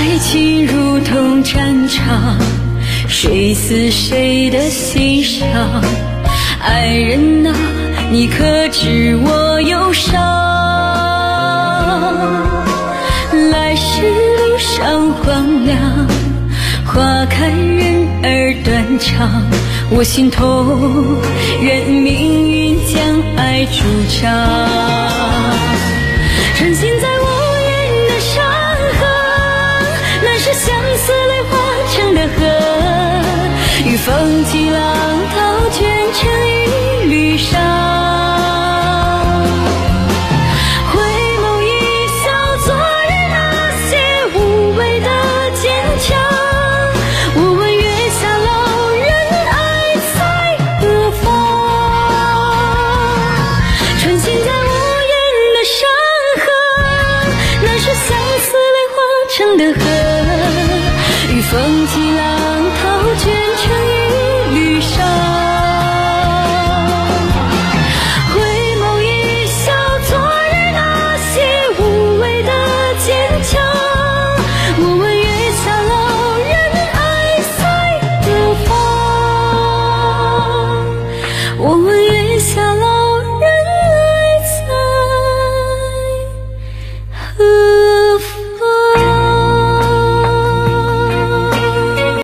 爱情如同战场，谁死谁的心伤。爱人啊，你可知我忧伤？来时路上荒凉，花开人儿断肠。我心痛，愿命运将爱主张。穿行在无言的山河，那是相思泪化成的河，与风起浪涛卷成一缕纱。回眸一笑，昨日那些无谓的坚强，无问月下老人爱在何方。穿行在无言的山河，那是相思泪化成的河，与风起浪